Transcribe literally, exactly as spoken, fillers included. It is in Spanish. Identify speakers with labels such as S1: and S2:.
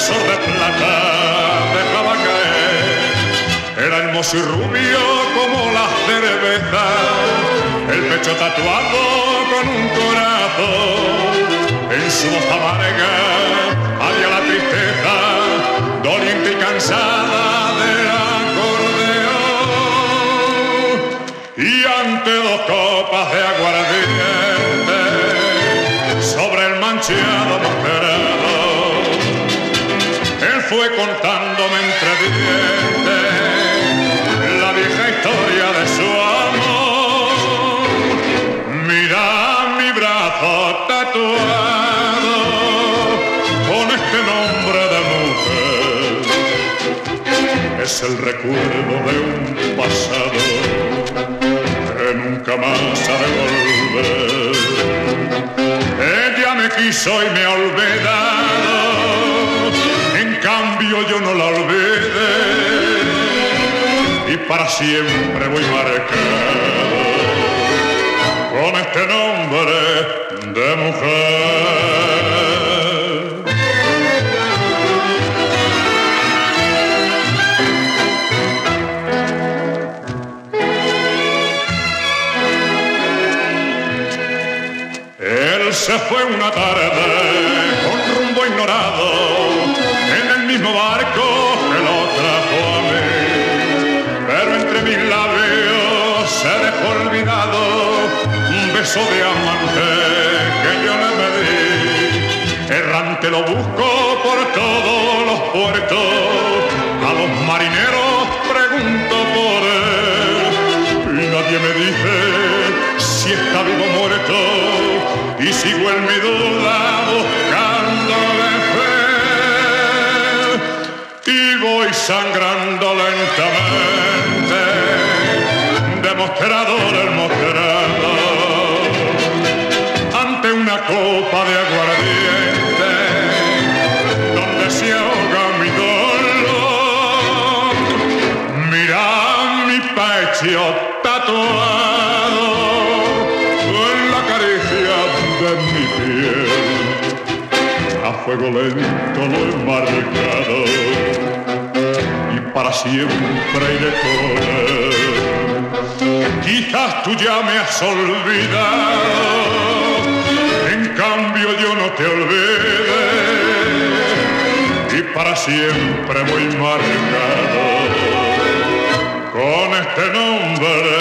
S1: besos de plata dejaba caer. Era hermoso y rubio como la cerveza, el pecho tatuado con un corazón. En su voz amarga había la tristeza, doliente y cansada del acordeón. Y ante dos copas de aguardiente, sobre el manchado mostrado, él fue contándome entre dientes la vieja historia de su amor. Mira mi brazo tatuado con este nombre de mujer. Es el recuerdo de un pasado que nunca más ha de volver. Ella me quiso y me ha olvidado, en cambio yo no la olvidé, y para siempre voy marcado con este nombre de mujer. Se fue una tarde con rumbo ignorado en el mismo barco que lo trajo a mí, pero entre mis labios se dejó olvidado un beso de amante que yo le pedí. Errante lo busco por todos los puertos, a los marineros pregunto por él y nadie me dice si está vivo o muerto. Y sigo en mi duda buscándole fe, y voy sangrando lentamente de mostrador en mostrador, ante una copa de aguardiente donde se ahoga mi dolor. Mira mi pecho tatuado en la caricia de mi piel, a fuego lento lo he marcado y para siempre iré con él. Quizás tú ya me has olvidado, en cambio yo no te olvidé, y para siempre voy marcado con este nombre